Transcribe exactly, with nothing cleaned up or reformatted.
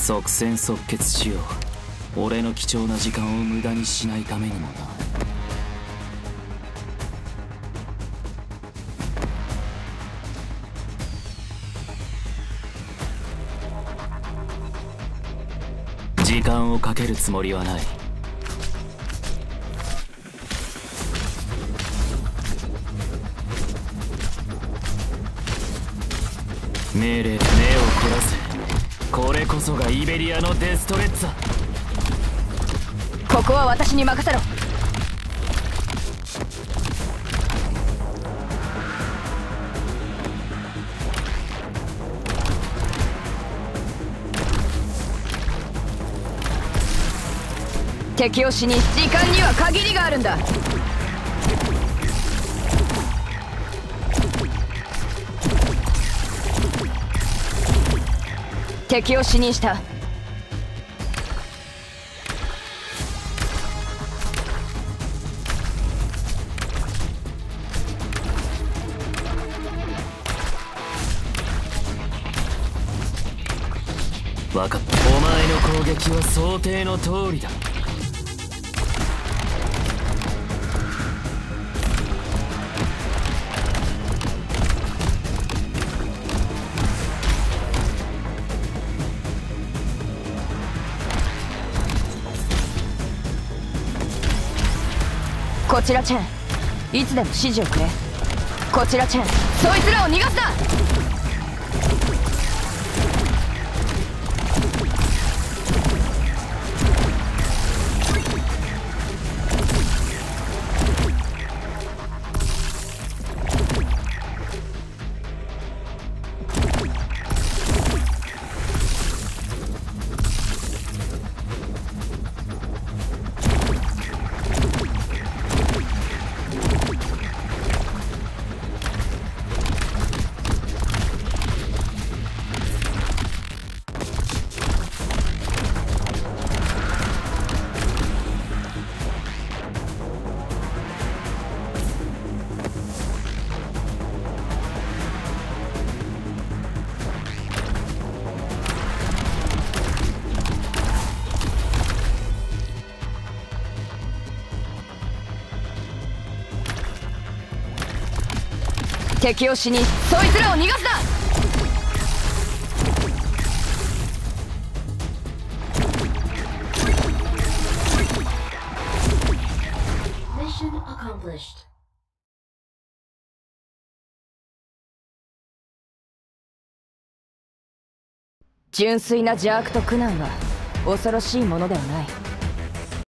即戦即決しよう。俺の貴重な時間を無駄にしないためにもな。時間をかけるつもりはない。命令、目を凝らせ。これこそがイベリアのデストレッツァ。 ここは私に任せろ。敵を死に時間には限りがあるんだ。敵を死にした。 分かった。お前の攻撃は想定の通りだ。 こちらチェン、いつでも指示をくれ。こちらチェン、そいつらを逃がすな。敵を死にそいつらを逃がすな。 Mission accomplished. 純粋な邪悪と苦難は恐ろしいものではない。